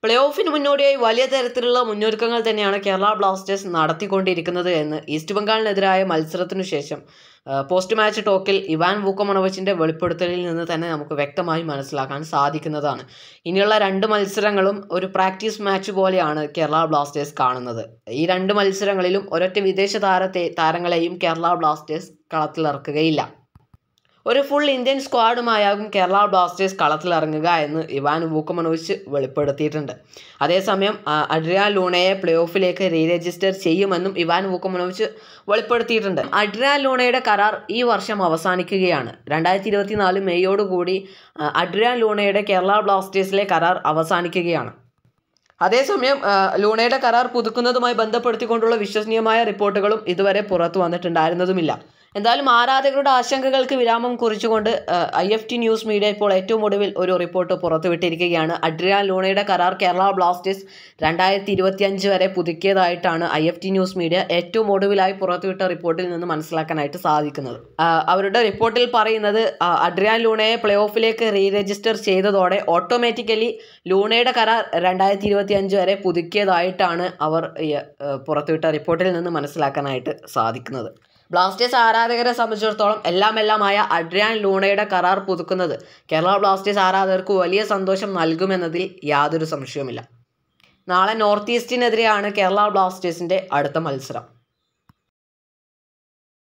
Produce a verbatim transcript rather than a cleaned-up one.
Play ഓഫിന് മുന്നോടിയായി വലിയ തരത്തിലുള്ള മുന്നൊരുക്കങ്ങൾ തന്നെയാണ് കേരള ബ്ലാസ്റ്റേഴ്സ് നടത്തിക്കൊണ്ടിരിക്കുന്നത് എന്ന് ഈസ്റ്റ് ബംഗാളിനെതിരായ മത്സരത്തിനു ശേഷം പോസ്റ്റ് മാച്ച് ടോക്കിൽ ഇവാൻ വൂക്കമനോവിച്ചിൻ്റെ വെളിപ്പെടുത്തലിൽ നിന്ന് തന്നെ നമുക്ക് വ്യക്തമായി മനസ്സിലാക്കാൻ സാധിക്കുന്നതാണ്. ഇനിയുള്ള രണ്ട് മത്സരങ്ങളും ഒരു പ്രാക്ടീസ് മാച്ച് പോലെയാണ് കേരള ബ്ലാസ്റ്റേഴ്സ് കാണുന്നത്. ഈ രണ്ട് മത്സരങ്ങളിലും ഒരൊറ്റ വിദേശ താരത്തെ താരങ്ങളെയും കേരള ബ്ലാസ്റ്റേഴ്സ് കളത്തിലിറക്കുകയില്ല. ഒരു ഫുൾ ഇന്ത്യൻ സ്ക്വാഡുമായാകും കേരള ബ്ലാസ്റ്റേഴ്സ് കളത്തിലിറങ്ങുക എന്ന് ഇവാൻ വൂക്കമനോവിച്ച് വെളിപ്പെടുത്തിയിട്ടുണ്ട്. അതേസമയം അഡ്രിയാൻ ലൂണയെ പ്ലേ ഓഫിലേക്ക് റീ രജിസ്റ്റർ ചെയ്യുമെന്നും ഇവാൻ വൂക്കമനോവിച്ച് വെളിപ്പെടുത്തിയിട്ടുണ്ട്. അഡ്രിയാൻ ലൂണയുടെ കരാർ ഈ വർഷം അവസാനിക്കുകയാണ്. രണ്ടായിരത്തി ഇരുപത്തി നാല് മെയ്യോടുകൂടി അഡ്രിയാൻ ലൂണയുടെ കേരള ബ്ലാസ്റ്റേഴ്സിലെ കരാർ അവസാനിക്കുകയാണ്. അതേസമയം ലൂണയുടെ കരാർ പുതുക്കുന്നതുമായി ബന്ധപ്പെടുത്തിക്കൊണ്ടുള്ള വിശ്വസനീയമായ റിപ്പോർട്ടുകളും ഇതുവരെ പുറത്തു വന്നിട്ടുണ്ടായിരുന്നതുമില്ല. എന്തായാലും ആരാധകരുടെ ആശങ്കകൾക്ക് വിരാമം കുറിച്ചുകൊണ്ട് I F T news media ഇപ്പോൾ ഏറ്റവും ഒടുവിൽ ഒരു റിപ്പോർട്ട് പുറത്തുവിട്ടിരിക്കുകയാണ്. അഡ്രിയാൻ ലൂണയുടെ കരാർ കേരള ബ്ലാസ്റ്റേഴ്സ് രണ്ടായിരത്തി ഇരുപത്തി അഞ്ച് വരെ പുതുക്കിയതായിട്ടാണ് I F T news media ഏറ്റവും ഒടുവിലായി പുറത്തുവിട്ട റിപ്പോർട്ടിൽ നിന്ന് മനസ്സിലാക്കാനായിട്ട് സാധിക്കുന്നത്. അവരുടെ റിപ്പോർട്ടിൽ പറയുന്നത് അഡ്രിയാൻ ലൂണയെ പ്ലേ ഓഫിലേക്ക് റീ രജിസ്റ്റർ ചെയ്തതോടെ ഓട്ടോമാറ്റിക്കലി ലൂണയുടെ കരാർ രണ്ടായിരത്തി ഇരുപത്തി അഞ്ച് വരെ പുതുക്കിയതായിട്ടാണ് അവർ പുറത്തുവിട്ട റിപ്പോർട്ടിൽ നിന്ന് മനസ്സിലാക്കാനായിട്ട് സാധിക്കുന്നത്. ബ്ലാസ്റ്റേഴ്സ് ആരാധകരെ സംബന്ധിച്ചിടത്തോളം എല്ലാം എല്ലാമായ അഡ്രിയാൻ ലൂണയുടെ കരാർ പുതുക്കുന്നത് കേരള ബ്ലാസ്റ്റേഴ്സ് ആരാധകർക്ക് വലിയ സന്തോഷം നൽകുമെന്നതിൽ യാതൊരു സംശയവുമില്ല. നാളെ നോർത്ത് ഈസ്റ്റിനെതിരെയാണ് കേരള ബ്ലാസ്റ്റേഴ്സിൻ്റെ അടുത്ത മത്സരം.